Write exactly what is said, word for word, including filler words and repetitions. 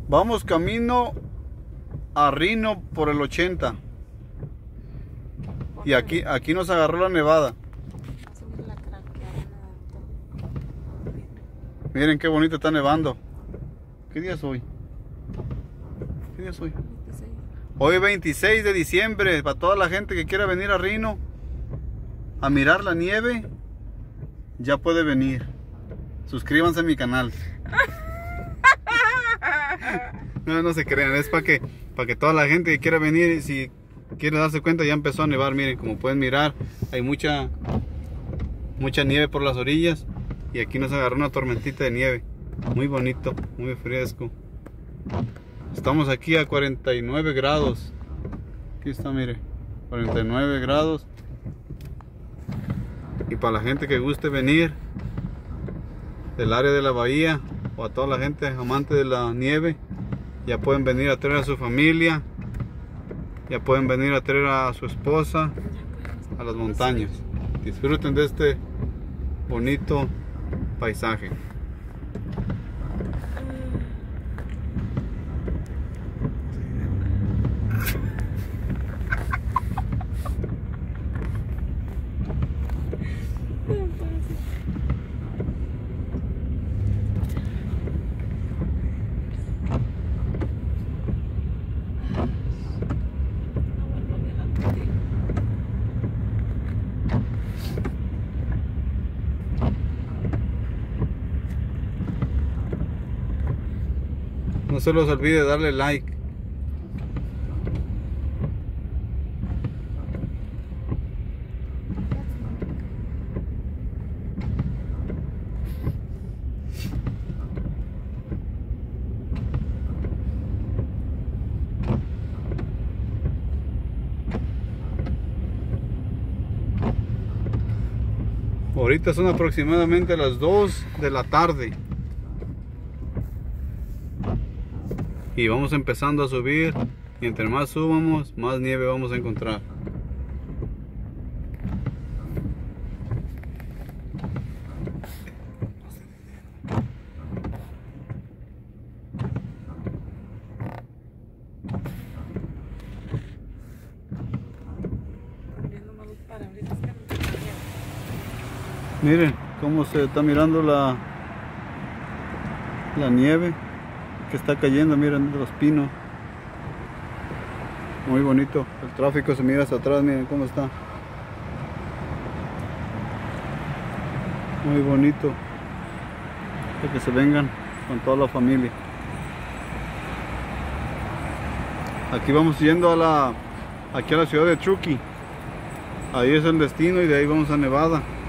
Vamos camino a Reno por el ochenta. Y aquí, aquí nos agarró la nevada. Miren qué bonito está nevando. ¿Qué día es hoy? ¿Qué día es hoy? Hoy veintiséis de diciembre. Para toda la gente que quiera venir a Reno a mirar la nieve, ya puede venir. Suscríbanse a mi canal. No, no se crean, es para que, para que toda la gente que quiera venir, si quiere darse cuenta, ya empezó a nevar. Miren, como pueden mirar, hay mucha mucha nieve por las orillas. Y aquí nos agarró una tormentita de nieve. Muy bonito, muy fresco. Estamos aquí a cuarenta y nueve grados. Aquí está, mire, cuarenta y nueve grados. Y para la gente que guste venir del área de la bahía, o a toda la gente amante de la nieve, ya pueden venir a traer a su familia, ya pueden venir a traer a su esposa a las montañas. Disfruten de este bonito paisaje. No se los olvide darle like. Ahorita son aproximadamente las dos de la tarde. Y vamos empezando a subir. Y entre más subamos, más nieve vamos a encontrar. Miren cómo se está mirando la la nieve que está cayendo. Miren los pinos, muy bonito. El tráfico se mira hacia atrás, miren cómo está, muy bonito. Para que se vengan con toda la familia. Aquí vamos yendo a la aquí a la ciudad de Truckee. Ahí es el destino y de ahí vamos a Nevada.